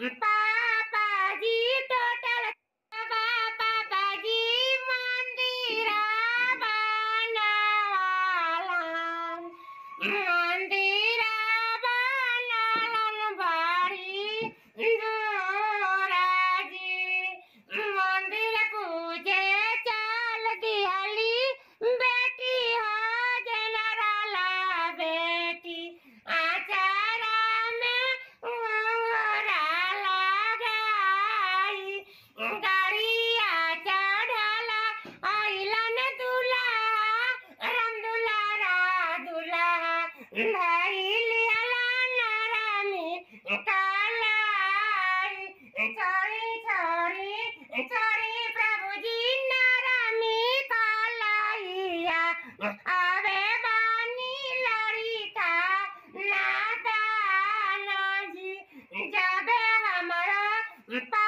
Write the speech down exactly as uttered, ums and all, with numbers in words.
पापा जी टोटल पापा जी मंदिर बनावाला मंदिर बनालन बाड़ी गोराजी मंदिर पूजे चल दिहली बेटी हो जनराला बेटी आचारा में ओरा लगाई गाड़िया चढ़ला आइलन दूल्हा राम दुलारा दूल्हा धैलियला नरमी कालाई छोरी छोरी छोरी प्रभु जी नरमी कालाइया आवे बानी लड़िका नादाना जी जाबे हमारा